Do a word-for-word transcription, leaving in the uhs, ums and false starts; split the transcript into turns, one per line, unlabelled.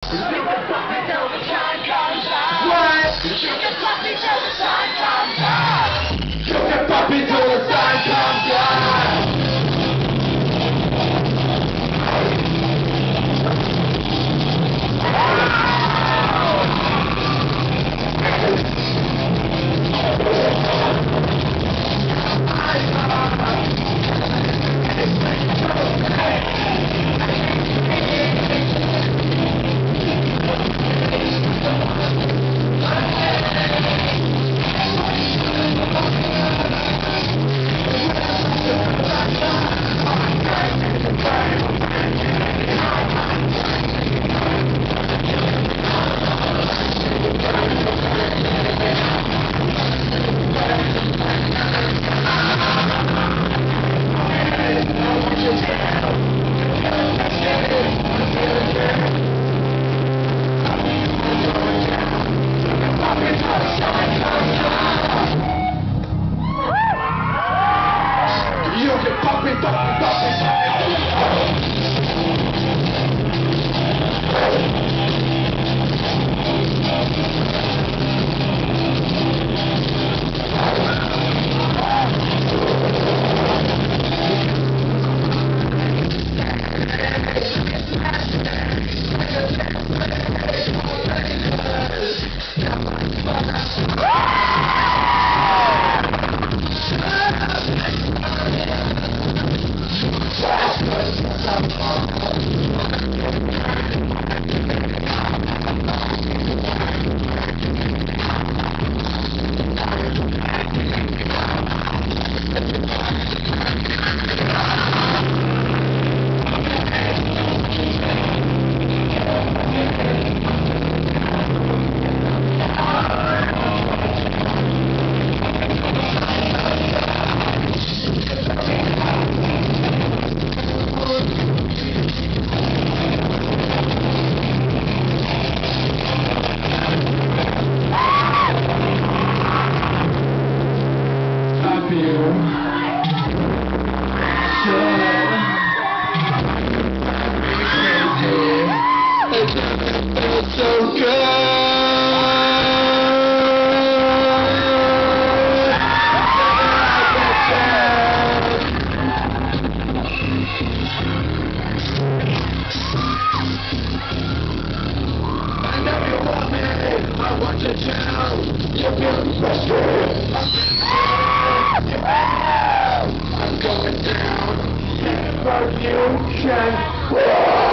What? You can fuck me till the sun comes up. You can fuck me till the sun comes up. So good. I know you want me. I want you to. You're feeling frustrated. I'm going down. Never you can.